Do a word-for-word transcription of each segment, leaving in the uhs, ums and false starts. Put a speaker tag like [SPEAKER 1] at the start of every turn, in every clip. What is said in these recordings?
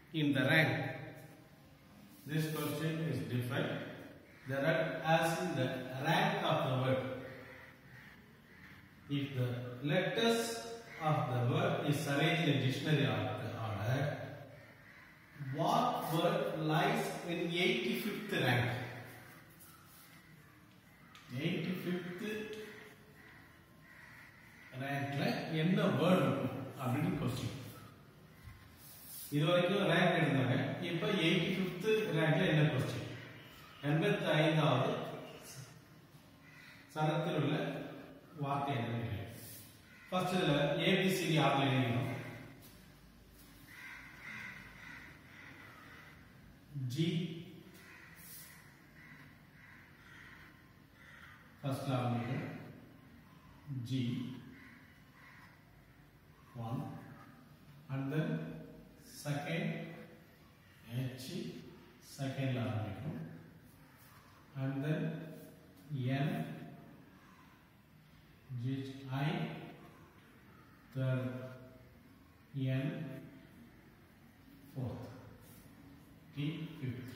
[SPEAKER 1] in the rank. This question is different. There are asking the rank of the word. If the letters of the word is arranged in dictionary order, what word lies in eighty-fifth rank? eighty-fifth rankல என்ன word இருக்கும் அப்படினு question. இதுவரைக்கும் rank எடுத்தாங்க. இப்போ eighty-fifth rankல என்ன question? எண்பத்தைந்தாவது சரத்தில் உள்ள வார்த்தை என்ன? ஃபர்ஸ்ட் இதுல A B C D ஆர்டர்ல எழுதணும். G first ஆரம்பிக்கும். G one and then second H second ஆரம்பிக்கும் and then N G I third N fourth T fifth.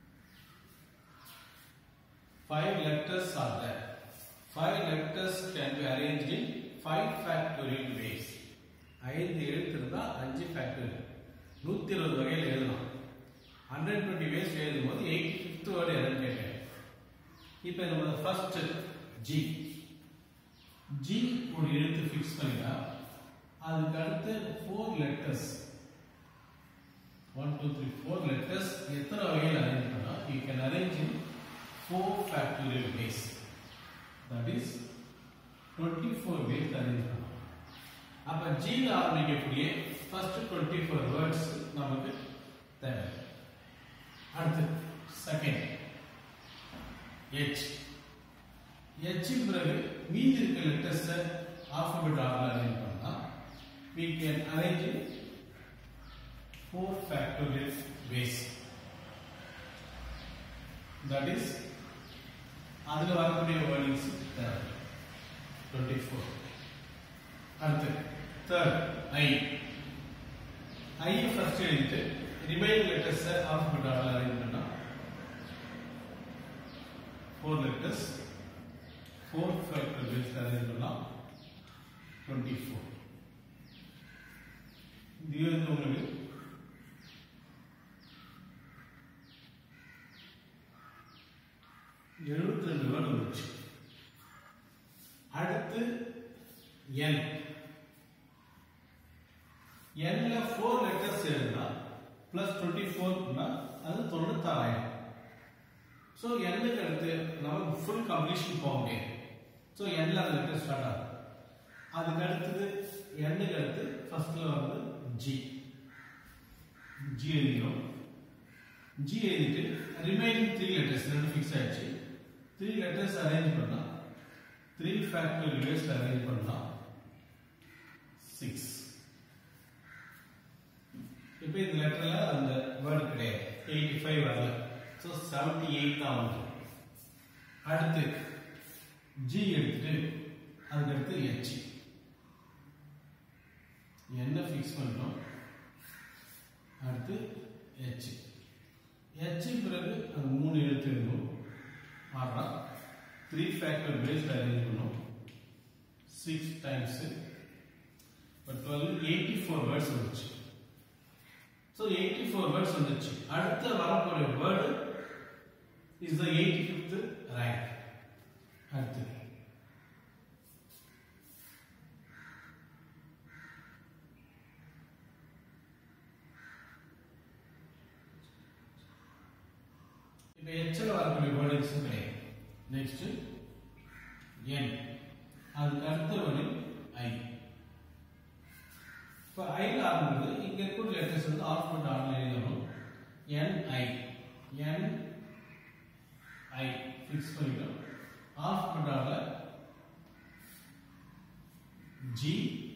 [SPEAKER 1] Five letters are there. Five letters can be arranged in five factorial ways. ஐந்து எழுத்து இருந்தா அஞ்சு factorial நூத்தி இருபது வகையில் எழுதலாம். Hundred twenty ways எழுதும் போது எயிட்டி ஃபிஃப்த் வேர்டு என்னன்னு கேட்டேன். இப்போ நம்ம ஃபர்ஸ்ட் ஜி ஜி ஒரு எழுத்து ஃபிக்ஸ் பண்ணிட்டா அதுக்கு அடுத்து four letters one two three four letters எத்தனை வகையில் அரேஞ்ச் பண்ணா you can arrange in four factorial ways. That is twenty four ways arrange பண்ணலாம். அப்ப G ல ஆரம்பிக்கக்கூடிய ஃபர்ஸ்ட் டுவெண்ட்டி ஃபோர் வேர்ட்ஸ் நமக்கு தேவை. அடுத்து செகண்ட் H H பிறகு மீதி இருக்க லெட்டர்ஸ் ஆல்பபெட் ஆர்டர்ல அரேஞ்ச் பண்ணா we can arrange in four factorial ways. That is அதுல வரக்கூடிய வேர்டிங்ஸ் தேவை டுவெண்ட்டி ஃபோர். அடுத்து third I I first எழுதிட்டு remaining letters alphabet order arrange பண்ணா four letters four factorial ways arrange பண்ணா டுவெண்ட்டி ஃபோர். இது வந்து உங்களுக்கு எழுபத்தி ரெண்டு வேர்டு வந்துச்சு. அடுத்து N N ல four letters எழுதுனா plus twenty-four னா அது தொண்ணூத்தாறாயிரம். சோ N க்கு அடுத்து நமக்கு full completion போக முடியாது. சோ N ல அந்த லெட்டர் ஸ்டார்ட் ஆகும். அதுக்கு அடுத்து N க்கு அடுத்து ஃபர்ஸ்ட்ல வந்து G G எழுதிரும். G எழுதிட்டு ரிமைனிங் three letters ரெண்டு ஃபிக்ஸ் ஆயிடுச்சு. three letters அரேஞ்ச் பண்ணா three factorial ways அரேஞ்ச் பண்ணா six. இப்போ இந்த லெட்டர்ல அந்த வேர்ட் கிடையாது. eighty-five வரல. சோ seventy-eight தான் வந்து. அடுத்து G எடுத்துட்டு அதுக்கு அடுத்து H என்ன ஃபிக்ஸ் பண்ணோம். அடுத்து H H பிறகு அந்த மூணு எழுத்து எழுதணும். ஆறா three factorial ways அரேஞ்ச் பண்ணோம். six times but twelve eighty-four words வந்துச்சு. So eighty-four words வந்துச்சு. அடுத்த வரக்கூடிய word is the eighty-fifth rank. அடுத்து இப்போ H ல வரக்கூடிய வேர்ட்ஸ் கிடையாது. நெக்ஸ்ட் N அதுக்கு அடுத்த வேர்டு I. இப்போ I ல ஆரம்பிக்குது. இங்க இருக்க லெட்டர்ஸ் வந்து ஆல்பபெட் ஆர்டர்ல எழுதணும். N I N I fix பண்ணிட்டோம். ஆல்பபெட் ஆர்டர்ல G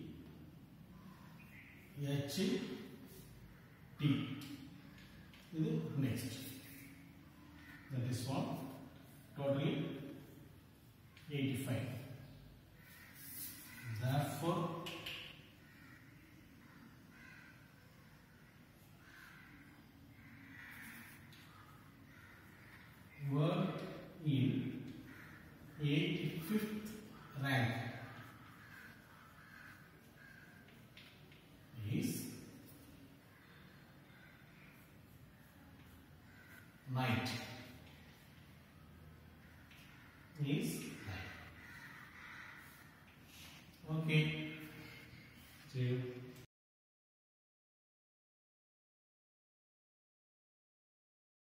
[SPEAKER 1] H T இது next. That is one totally eighty-five. Therefore night is nine. Okay. See you.